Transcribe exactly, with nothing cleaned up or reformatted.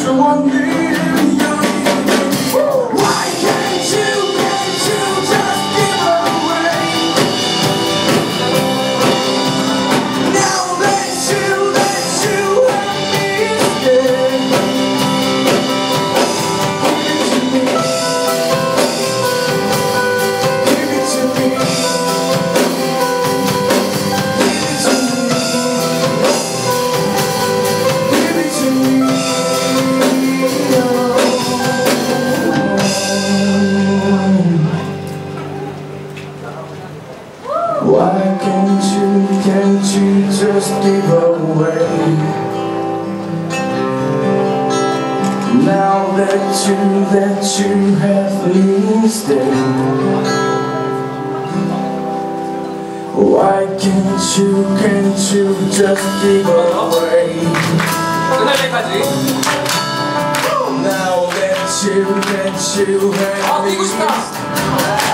Why can't you, can't you just give away? Now that you, that you have me stay. Why can't you, can't you just give away? Now that you, that you have me stay.